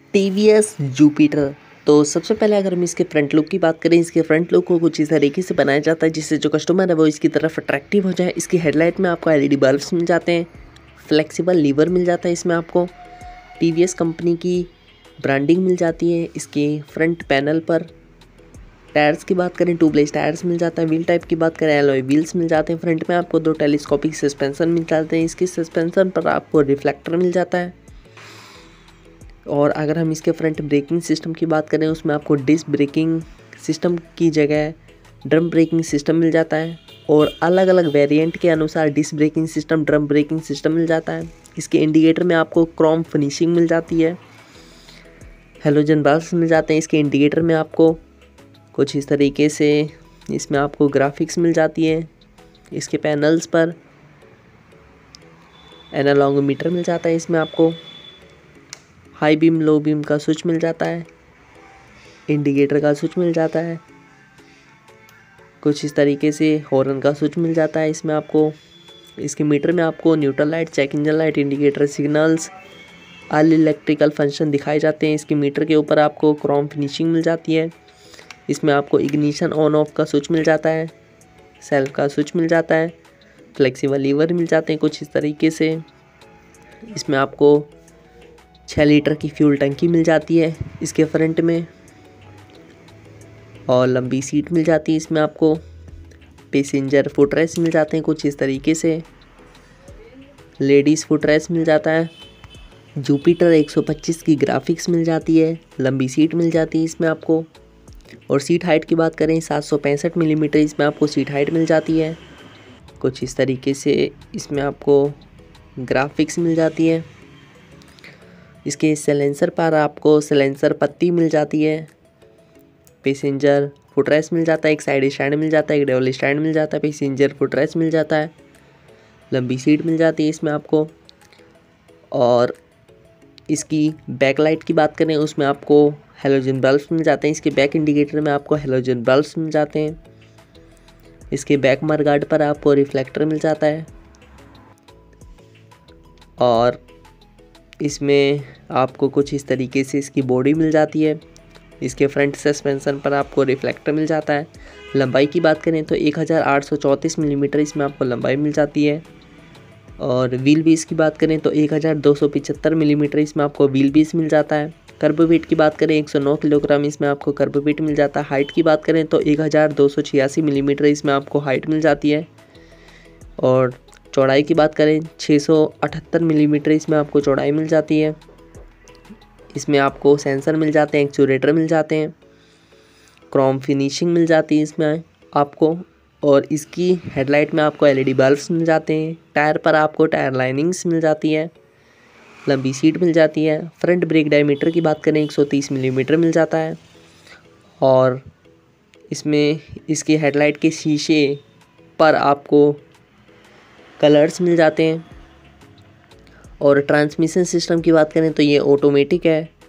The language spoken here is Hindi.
TVS Jupiter. तो सबसे पहले अगर हम इसके फ्रंट लुक की बात करें, इसके फ्रंट लुक को कुछ इस तरीके से बनाया जाता है जिससे जो कस्टमर है वो इसकी तरफ अट्रैक्टिव हो जाए। इसकी हेडलाइट में आपको एलईडी बल्ब्स मिल जाते हैं, फ्लेक्सिबल लीवर मिल जाता है, इसमें आपको टीवीएस कंपनी की ब्रांडिंग मिल जाती है। इसके फ्रंट पैनल पर टायर्स की बात करें, ट्यूबलेस टायर्स मिल जाता है। व्हील टाइप की बात करें, एलॉय व्हील्स मिल जाते हैं। फ्रंट में आपको 2 टेलीस्कोपिक सस्पेंशन मिल जाते हैं। इसकी सस्पेंशन पर आपको रिफ्लेक्टर मिल जाता है। और अगर हम इसके फ्रंट ब्रेकिंग सिस्टम की बात करें, उसमें आपको डिस्क ब्रेकिंग सिस्टम की जगह ड्रम ब्रेकिंग सिस्टम मिल जाता है। और अलग अलग वेरिएंट के अनुसार disc braking system, drum braking system मिल जाता है। इसके इंडिकेटर में आपको क्रोम फिनिशिंग मिल जाती है, हेलोजन बल्ब्स मिल जाते हैं। इसके इंडिकेटर में आपको कुछ इस तरीके से इसमें आपको ग्राफिक्स मिल जाती है। इसके पैनल्स पर एनालॉगोमीटर मिल जाता है। इसमें आपको हाई बीम लो बीम का स्विच मिल जाता है, इंडिकेटर का स्विच मिल जाता है। कुछ इस तरीके से हॉर्न का स्विच मिल जाता है। इसमें आपको इसके मीटर में आपको neutral light, check engine light, indicator signals, all electrical function दिखाए जाते हैं। इसके मीटर के ऊपर आपको क्रोम फिनिशिंग मिल जाती है। इसमें आपको इग्निशन ऑन ऑफ का स्विच मिल जाता है, सेल्फ का स्विच मिल जाता है, फ्लेक्सिबल लीवर मिल जाते हैं कुछ इस तरीके से। इसमें आपको 6 लीटर की फ्यूल टंकी मिल जाती है इसके फ्रंट में, और लंबी सीट मिल जाती है। इसमें आपको पैसेंजर फुटरेस्ट मिल जाते हैं कुछ इस तरीके से, लेडीज़ फुटरेस्ट मिल जाता है। जुपिटर 125 की ग्राफिक्स मिल जाती है, लंबी सीट मिल जाती है इसमें आपको। और सीट हाइट की बात करें, 765 मिलीमीटर इसमें आपको सीट हाइट मिल जाती है कुछ इस तरीके से। इसमें आपको ग्राफिक्स मिल जाती है। इसके सैलेंसर पर आपको सैलेंसर पत्ती मिल जाती है, पैसेंजर फुटरेस्ट मिल जाता है, एक साइड स्टैंड मिल जाता है, एक डबल स्टैंड मिल जाता है, पैसेंजर फुटरेस्ट मिल जाता है, लंबी सीट मिल जाती है इसमें आपको। और इसकी बैक लाइट की बात करें, उसमें आपको हेलोजन बल्ब्स मिल जाते हैं। इसके बैक इंडिकेटर में आपको हेलोजन बल्ब्स मिल जाते हैं। इसके बैक मडगार्ड पर आपको रिफ्लेक्टर मिल जाता है। और इसमें आपको कुछ इस तरीके से इसकी बॉडी मिल जाती है। इसके फ्रंट सस्पेंशन पर आपको रिफ्लेक्टर मिल जाता है। लंबाई की बात करें तो 1834 मिलीमीटर इसमें आपको लंबाई मिल जाती है। और व्हील बेस की बात करें तो 1275 मिलीमीटर इसमें आपको व्हील बेस मिल जाता है। कर्ब वेट की बात करें 109 किलोग्राम इसमें आपको कर्ब वेट मिल जाता है। हाइट की बात करें तो 1286 मिलीमीटर इसमें आपको हाइट मिल जाती है। और चौड़ाई की बात करें 678 मिलीमीटर इसमें आपको चौड़ाई मिल जाती है। इसमें आपको सेंसर मिल जाते हैं, एक्चुएटर मिल जाते हैं, क्रोम फिनिशिंग मिल जाती है इसमें आपको। और इसकी हेडलाइट में आपको एलईडी बल्ब्स मिल जाते हैं। टायर पर आपको टायर लाइनिंग्स मिल जाती है, लंबी सीट मिल जाती है। फ्रंट ब्रेक डायमीटर की बात करें 130 मिलीमीटर मिल जाता है। और इसमें इसके हेडलाइट के शीशे पर आपको कलर्स मिल जाते हैं। और ट्रांसमिशन सिस्टम की बात करें तो ये ऑटोमेटिक है।